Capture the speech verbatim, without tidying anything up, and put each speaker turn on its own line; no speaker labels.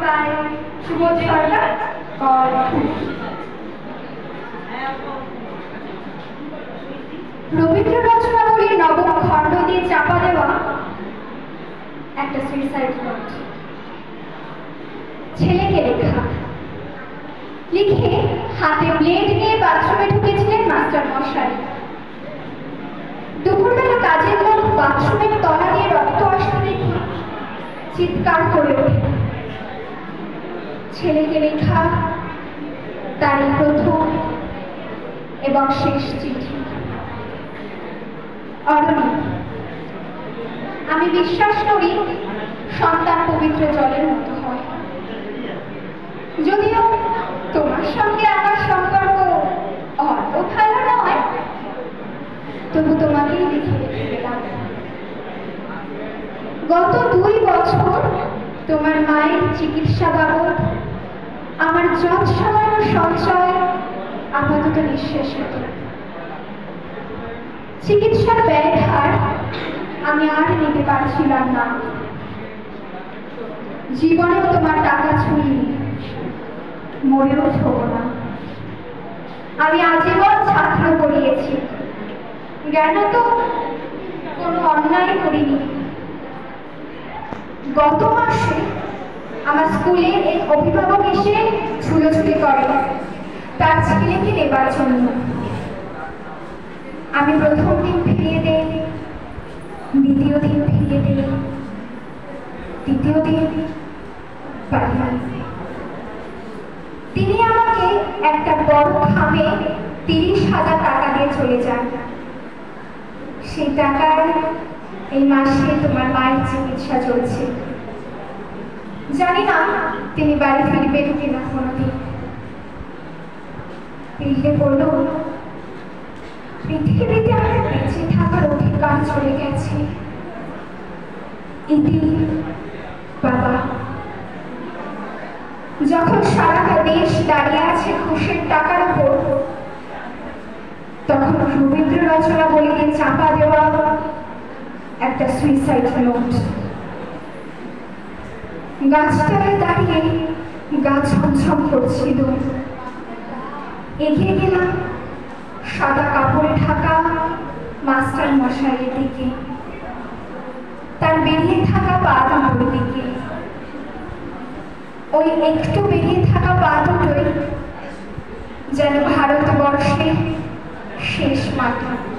by Subodh Sarkar called Rabindra রচনাবলীর নবম খণ্ড দিয়ে চাপা দেওয়া একটা সুইসাইড নোট। ছেলেকে লেখা, লিখে হাতে ব্লেড নিয়ে বাথরুমে ঢুকেছিলেন মাস্টার মশাই। দুপুরবেলা কাজের লোক বাথরুমের তলা দিয়ে রক্ত আসতে দেখে চিৎকার করে ওঠে। ছেলেকে লেখা তার প্রথম এবং শেষ চিঠি। অরণি, আমি বিশ্বাস করি সন্তান পবিত্র জলের মতো হয়। যদিও তোমার সঙ্গে আমার সম্পর্ক অত ভালো নয়, তবু তোমাকেই লিখে রেখে গেলাম। গত দুই বছর তোমার মায়ের চিকিৎসা বাবদ আমার যত সামান্য সঞ্চয় আপাতত নিঃশেষিত। চিকিৎসার ব্যয়ভার আমি আর নিতে পারছিলাম না। জীবনেও তোমার টাকা ছুঁইনি, মরেও ছোব না। আমি আজীবন ছাত্র পড়িয়েছি, জ্ঞান তো কোনো অন্যায় করিনি। গত মাসে আমার স্কুলে এক অভিভাবক এসে ছুলোছুলি করে তার ছেলেকে নেবার জন্য। আমি প্রথম দিন ফিরিয়ে দেই, দ্বিতীয় দিন ফিরিয়ে দেই, তৃতীয় দিন পাঠাই। তিনি আমাকে একটা বড় খামে তিরিশ হাজার টাকা দিয়ে চলে যান। সেই টাকায় এই মাসে তোমার মায়ের চিকিৎসা চলছে। জানি না তিনি বাড়ি ফিরবেন কিনা কোনোদিন। ফিরলে বলল, পৃথিবীতে আমার বেঁচে থাকার অধিকার চলে গেছে। ইতি বাবা। যখন সারাটা দেশ দাঁড়িয়ে আছে ঘুষের টাকার উপর, তখন রবীন্দ্র রচনা বলিতে চাপা দেওয়া একটা সুইসাইড নোট। গাছতলায় দাঁড়িয়ে গা ছমছম করছিল। এগিয়ে গেলাম সাদা কাপড়ে ঢাকা মাস্টার মশাইয়ের দিকে, তার বেরিয়ে থাকা পা দুটোর দিকে। ওই একটু বেরিয়ে থাকা পা দুটোই যেন ভারতবর্ষের শেষ মাটি।